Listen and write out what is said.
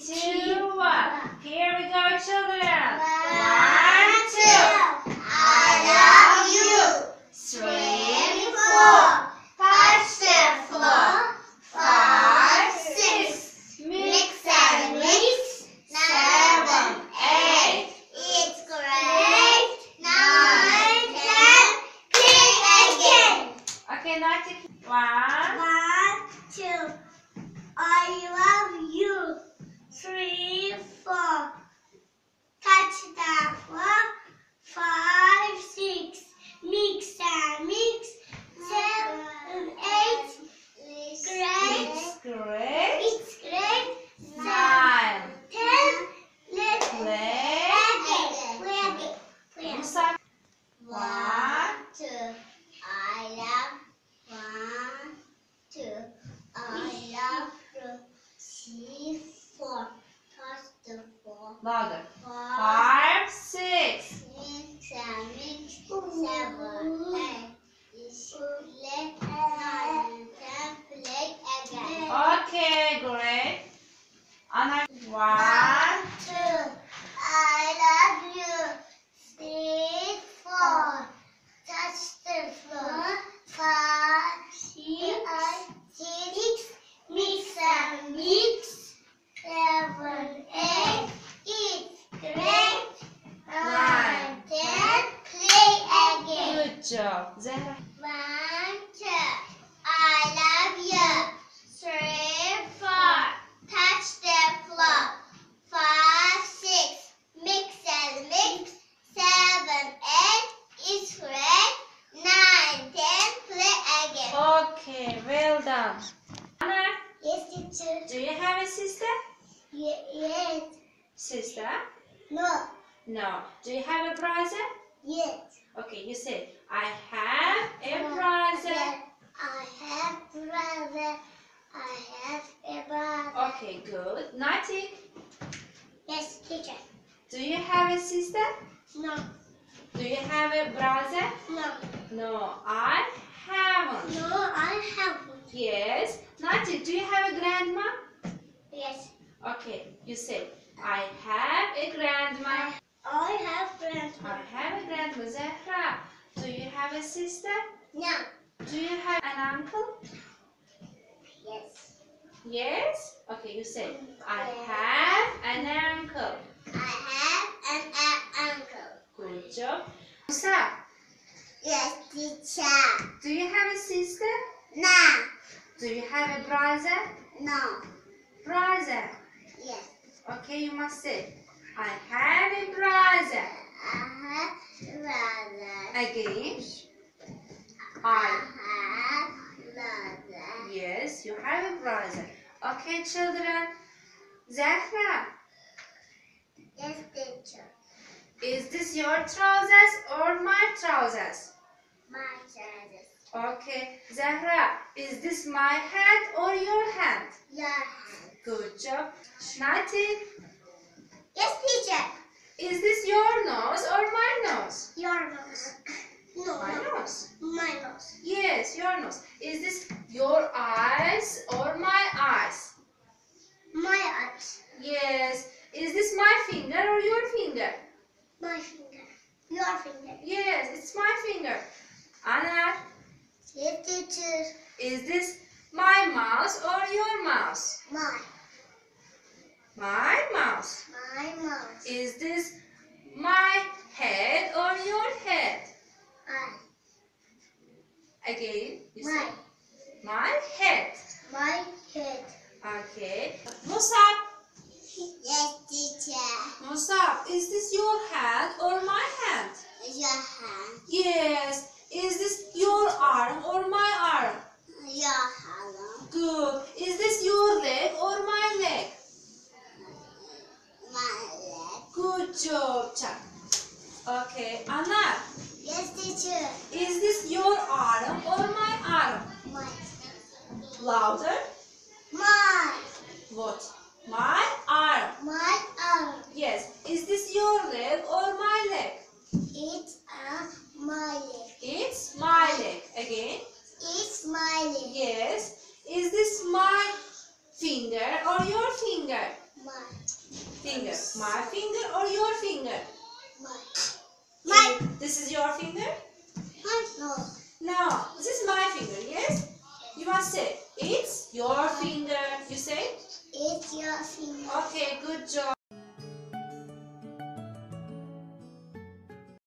2, 1. Here we go, children. 1, 2. I love you. 3, 4. Touch the floor. 5, 6. Mix and mix. 7, 8. It's great. 9, 10. Play again. Okay, 90. 1. 1, 2. I love you. 3, 4. Touch the floor. 5, 6. Mix and mix. 7, 8. Great. It's great. It's great. 9. 10. Let's Play. again. Play again. Play again. Musa. 1, 2. I love. 1, 2. I love you. 3, 4. Touch the floor. Louder. 5, 5, 6. mix and mix. 7, 8. Play 9, 10. Play again. Okay, great. Anna. 1. 2. I love you. 3, 4. Touch the floor. 5, 6. Mix and mix. 7, 8. It's great. 9, 10. Play again. Good job. Zehra. 1, 2. I love you. 3, 4. Touch the floor. 5, 6. Mix and mix. 7, 8. It's great. 9, 10. Play again. Okay, well done. Anna, Yes, teacher. do you have a sister? Yes. Sister? No. No. Do you have a brother? Yes. Okay, you say, I have a brother. I have brother. I have a brother. Okay, good. Natik, Yes, teacher. do you have a sister? No. Do you have a brother? No. No, I haven't. No, I haven't. Yes. Natik, do you have a grandma? Yes. Okay, you say, I have a grandma. I have grandma. I have a grandma. Zehra, do you have a sister? No. Do you have an uncle? Yes. Yes? Okay, you say, I have an uncle. I have an uncle. Good job. Musa, Yes, teacher. do you have a sister? No. Do you have a brother? No. Brother. Yes. Okay, you must say, I have a brother. I have brother. Again. I I. have brother. Yes, you have a brother. Okay, children. Zahra, Yes, teacher. is this your trousers or my trousers? My brother. Okay, Zahra, is this my hat or your hat? Your hand. Good job. Natik, Yes, teacher. is this your nose or my nose? Your nose. No. My no. nose. My nose. Yes, your nose. Is this your eyes or my eyes? My eyes. Yes. Is this my finger or your finger? My finger. Your finger. Yes, it's my finger. Anna, Yes, teacher. is this my mouse or your mouse? My. My mouse. My mouse. Is this my head or your head? Again, you say My. my head. My head. Okay. Musab, Yes, teacher. Musab, is this your hand or my hand? Your hand. Yes. Is this your arm or my arm? Your hand. Good. Is this your leg or my leg? My leg. Good job, Chuck. Okay. Anna, Yes, teacher. is this your arm or my arm? My. Louder. My. What? My arm. My arm. Yes. Is this your leg or my leg? It's my leg. It's my leg. Again. It's my leg. Yes. Is this my finger or your finger? My. My finger or your finger? My. This is your finger? No. No, this is my finger, yes? You must say, it's your finger. You say? It's your finger. Okay, good job.